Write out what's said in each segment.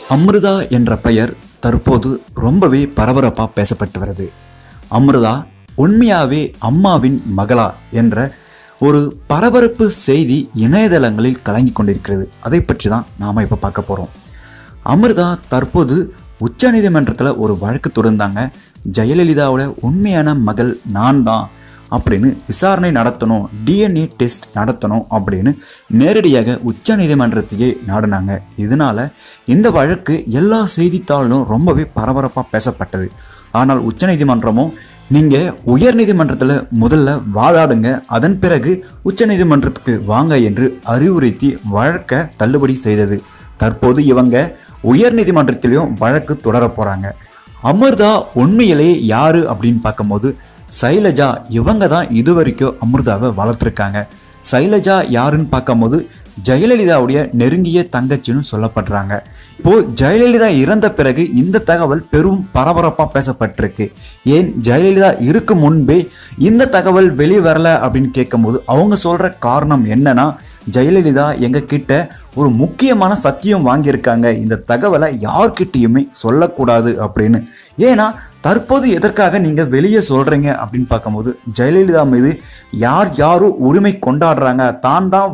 அமிர்தா என்ற பெயர் தற்போது ரொம்பவே பரபரப்பா பேசப்பட்டு வருது. அமிர்தா உண்மையாவே அம்மாவின் மகளா என்ற ஒரு பரபரப்பு செய்தி இணையதளங்களில் கலங்கி கொண்டிருக்கிறது. அதை பற்றி தான் நாம் இப்போ பார்க்க போகிறோம். அமிர்தா தற்போது உச்சநீதிமன்றத்தில் ஒரு வழக்கு தொடர்ந்தாங்க. ஜெயலலிதாவோட உண்மையான மகள் நான் தான் அப்படின்னு விசாரணை நடத்தணும், டிஎன்ஏ டெஸ்ட் நடத்தணும் அப்படின்னு நேரடியாக உச்சநீதிமன்றத்தையே நாடினாங்க. இதனால இந்த வழக்கு எல்லா செய்தித்தாளிலும் ரொம்பவே பரபரப்பாக பேசப்பட்டது. ஆனால் உச்சநீதிமன்றமும் நீங்கள் உயர்நீதிமன்றத்தில் முதல்ல வாதாடுங்க, அதன் பிறகு உச்சநீதிமன்றத்துக்கு வாங்க என்று அறிவுறுத்தி வழக்கை தள்ளுபடி செய்தது. தற்போது இவங்க உயர்நீதிமன்றத்திலையும் வழக்கு தொடர போகிறாங்க. அமிர்தா உண்மையிலேயே யாரு அப்படின்னு பார்க்கும்போது சைலஜா இவங்க தான் இதுவரைக்கும் அமிர்தாவை வளர்த்துருக்காங்க. சைலஜா யாருன்னு பார்க்கும்போது ஜெயலலிதாவுடைய நெருங்கிய தங்கச்சின்னு சொல்லப்படுறாங்க. இப்போது ஜெயலலிதா இறந்த பிறகு இந்த தகவல் பெரும் பரபரப்பாக பேசப்பட்டிருக்கு. ஏன் ஜெயலலிதா இருக்கும் முன்பே இந்த தகவல் வெளிவரல அப்படின்னு கேட்கும்போது அவங்க சொல்கிற காரணம் என்னன்னா, ஜெயலலிதா எங்ககிட்ட ஒரு முக்கியமான சத்தியம் வாங்கியிருக்காங்க, இந்த தகவலை யார்கிட்டையுமே சொல்லக்கூடாது அப்படின்னு. ஏன்னா தற்போது எதற்காக நீங்கள் வெளியே சொல்கிறீங்க அப்படின்னு பார்க்கும்போது ஜெயலலிதா மீது யாரும் உரிமை கொண்டாடுறாங்க, தான் தான்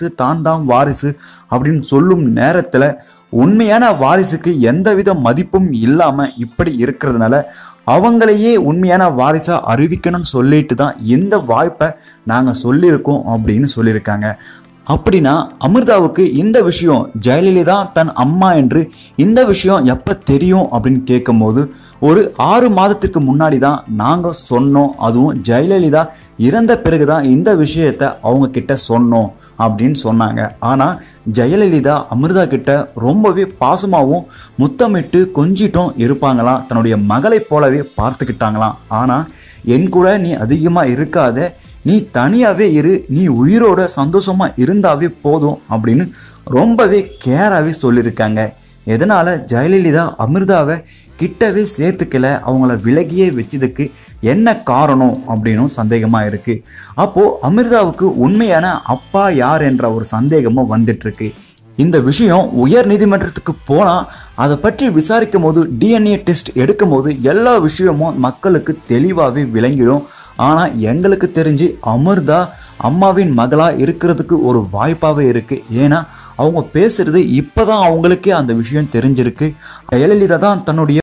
வாரிசு அப்படின்னு சொல்லும் நேரத்தில் உண்மையான வாரிசுக்கு எந்தவித மதிப்பும் இல்லாமல் இப்படி இருக்கிறதுனால அவங்களையே உண்மையான வாரிசாக அறிவிக்கணும்னு சொல்லிட்டு தான் இந்த வாய்ப்பை நாங்கள் சொல்லியிருக்கோம் அப்படின்னு சொல்லியிருக்காங்க. அப்படின்னா அமிர்தாவுக்கு இந்த விஷயம் ஜெயலலிதா தன் அம்மா என்று இந்த விஷயம் எப்போ தெரியும் அப்படின்னு கேட்கும்போது ஒரு 6 மாதத்துக்கு முன்னாடி தான் நாங்கள் சொன்னோம். அதுவும் ஜெயலலிதா இறந்த பிறகு தான் இந்த விஷயத்தை அவங்க கிட்ட சொன்னோம் அப்படின்னு சொன்னாங்க. ஆனால் ஜெயலலிதா அமிர்தா கிட்ட ரொம்பவே பாசமாகவும் முத்தமிட்டு கொஞ்சிட்டும் இருப்பாங்களாம், தன்னுடைய மகளை போலவே பார்த்துக்கிட்டாங்களாம். ஆனால் என் கூட நீ அதிகமாக இருக்காத, நீ தனியாகவே இரு, நீ உயிரோட சந்தோஷமாக இருந்தாவே போதும் அப்படின்னு ரொம்பவே கேராகவே சொல்லியிருக்காங்க. எதனால் ஜெயலலிதா அமிர்தாவை கிட்டவே சேர்த்துக்கல, அவங்கள விலகியே வச்சதுக்கு என்ன காரணம் அப்படின்னும் சந்தேகமாக இருக்குது. அப்போது அமிர்தாவுக்கு உண்மையான அப்பா யார் என்ற ஒரு சந்தேகமும் வந்துட்டுருக்கு. இந்த விஷயம் உயர் நீதிமன்றத்துக்கு போனால் அதை பற்றி விசாரிக்கும் போது டிஎன்ஏ டெஸ்ட் எடுக்கும் போது எல்லா விஷயமும் மக்களுக்கு தெளிவாகவே விளங்கிடும். ஆனால் எங்களுக்கு தெரிஞ்சு அமிர்தா அம்மாவின் மகளாக இருக்கிறதுக்கு ஒரு வாய்ப்பாகவே இருக்குது. ஏன்னா அவங்க பேசுகிறது இப்போ தான் அவங்களுக்கே அந்த விஷயம் தெரிஞ்சிருக்கு. ஜெயலலிதா தான் தன்னுடைய